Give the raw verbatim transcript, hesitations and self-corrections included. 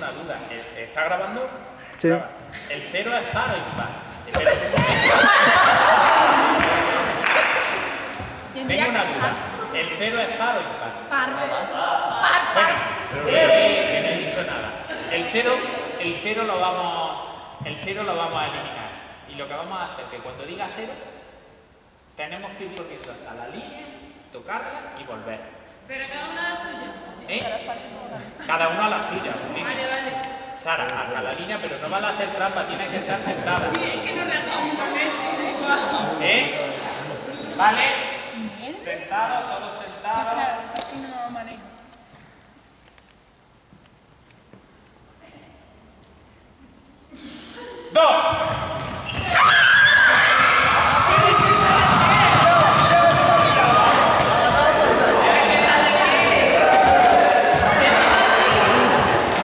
una duda. ¿Está grabando? Sí. Graba. ¿El cero es par o impar? Tengo una duda. ¿El cero es par o impar? Par. Par, Bueno, par. que no he dicho nada. El cero, el cero lo vamos, el cero lo vamos a eliminar. Y lo que vamos a hacer es que cuando diga cero, tenemos que ir corriendo hasta la línea, tocarla y volver. Pero cada uno a la suya. ¿Eh? Cada uno a la suya. ¿Sí? Vale, vale. Sara, hasta la línea, pero no vale a hacer trampa, tienes que estar sentada. Sí, es que no le hacemos papel. ¿Eh? ¿Vale? Sentado, todos sentados.